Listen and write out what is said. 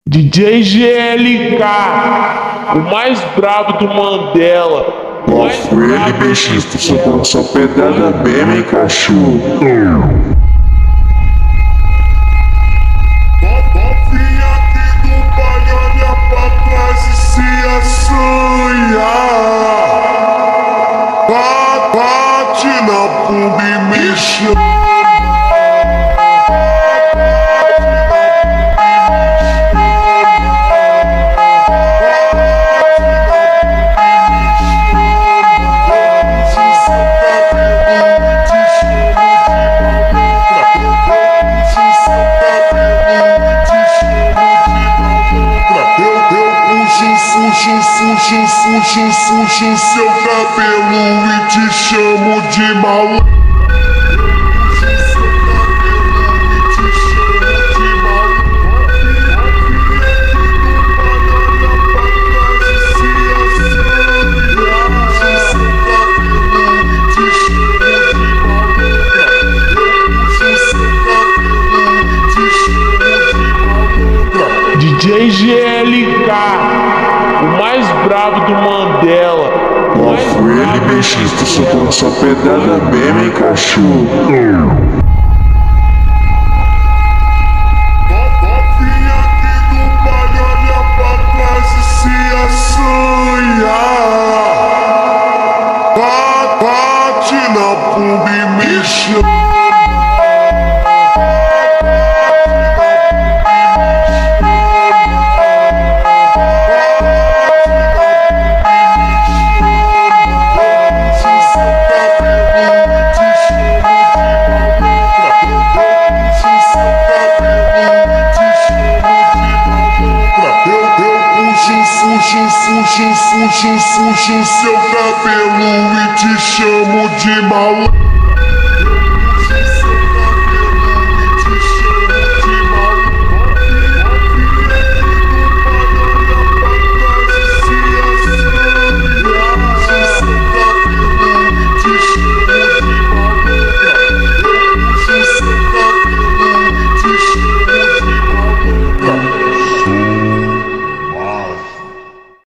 DJ GLK, o mais brabo do Mandela. Mostra ele, bexista, só dá só pedrada mesmo, hein, cachorro. Novinha aqui do baile, olha pra trás e se assanha. Bate na bunda e me chama. Fuxo seu cabelo e te chamo de maluco. DJ GLK, o mais brabo do Mandela. Mostra ele, bexista, só dá só pedrada mesmo, hein, cachorro. Novinha aqui do baile, olha pra trás e se assanha. Bate na bunda e me chama. Fuxo seu cabelo e te chamo de maluco.